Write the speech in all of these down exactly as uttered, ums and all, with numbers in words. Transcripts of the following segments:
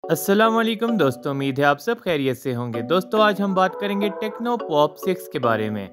अस्सलाम वालेकुम दोस्तों, उम्मीद है आप सब खैरियत से होंगे। दोस्तों आज हम बात करेंगे टेक्नो पॉप सिक्स के बारे में।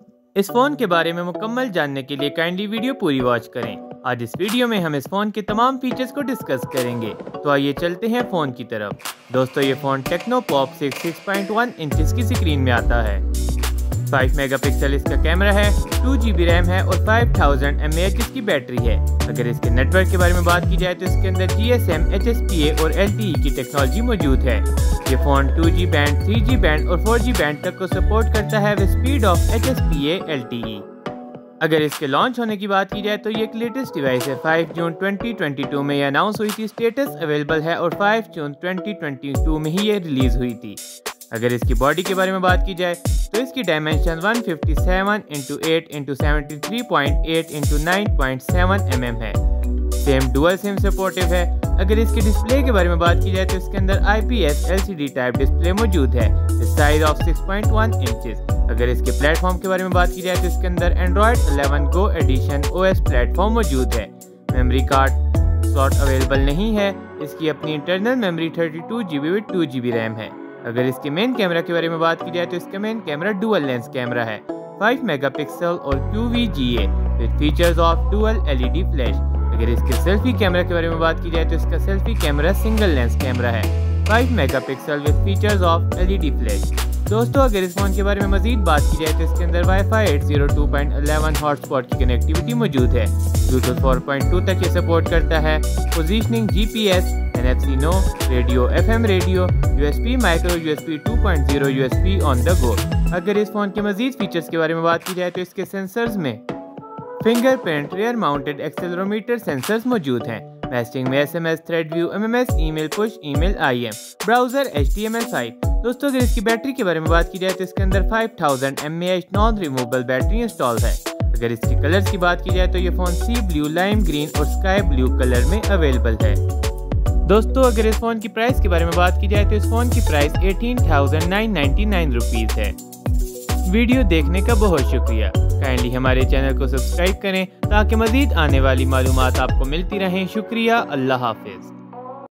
इस फ़ोन के बारे में मुकम्मल जानने के लिए काइंडली वीडियो पूरी वॉच करें। आज इस वीडियो में हम इस फ़ोन के तमाम फीचर्स को डिस्कस करेंगे, तो आइए चलते हैं फ़ोन की तरफ। दोस्तों ये phone Tecno Pop six six point one inches की स्क्रीन में आता है। फाइव मेगापिक्सल इसका कैमरा है, टू जी बी रैम है और five thousand M A H इसकी बैटरी है। अगर इसके नेटवर्क के बारे में बात की जाए तो इसके अंदर G S M, H S P A और एल टी ई की टेक्नोलॉजी मौजूद है। ये phone two G band, three G band और फोर जी बैंड तक को सपोर्ट करता है with speed of H S P A, L T E. अगर इसके लॉन्च होने की बात की जाए तो ये एक लेटेस्ट डिवाइस है। Five June twenty twenty two में ये अनाउंस हुई थी, स्टेटस अवेलेबल है और five June twenty twenty two में ही ये रिलीज़ हुई थी। अगर इसकी बॉडी के बारे में बात की जाए तो इसकी dimension one fifty seven into eight into seventy three point eight into nine point seven M M है। सेम डुअल सिम सपोर्टिव है। अगर इसके डिस्प्ले के बारे में बात की जाए तो इसके अंदर I P S L C D type display मौजूद है, size of six point one inches. अगर इसके प्लेटफॉर्म के बारे में बात की जाए तो इसके अंदर Android eleven Go edition O S platform मौजूद है। मेमोरी कार्ड स्लॉट अवेलेबल नहीं है। इसकी अपनी internal memory thirty two G B with two G B RAM है। अगर इसके मेन कैमरा के बारे में बात की जाए तो इसका main camera dual lens camera है, फाइव मेगापिक्सल और Q V G A with features of dual L E D flash. अगर इसके सेल्फी कैमरा के बारे में बात की जाए तो इसका selfie camera single lens camera है, five megapixel with features of L E D flash. दोस्तों अगर इस फोन के बारे में मजीद बात की जाए तो इसके अंदर wifi eight zero two point eleven hotspot की कनेक्टिविटी मौजूद है। ब्लूटूथ फोर पॉइंट टू तक ये सपोर्ट करता है। Positioning, G P S, N F C no, radio, F M radio, U S B, micro U S B two point zero, U S B on the go. अगर इस phone के मजीद features के बारे में बात की जाए तो इसके सेंसर्स में fingerprint, rear mounted accelerometer sensors मौजूद हैं। मैसेजिंग में S M S, thread view, M M S, email, push, email, I M, browser, H T M L site. दोस्तों अगर इसकी बैटरी के बारे में बात की जाए तो इसके अंदर five thousand M A H non removable battery install है। अगर इसके कलर्स की बात की जाए तो ये phone sea blue, lime green और स्काई ब्लू कलर में अवेलेबल है। दोस्तों अगर इस फ़ोन की प्राइस के बारे में बात की जाए तो इस फ़ोन की price eighteen thousand nine ninety nine rupees है। वीडियो देखने का बहुत शुक्रिया। काइंडली हमारे चैनल को सब्सक्राइब करें ताकि मज़ीद आने वाली मालूमात आपको मिलती रहें। शुक्रिया। अल्लाह हाफिज़।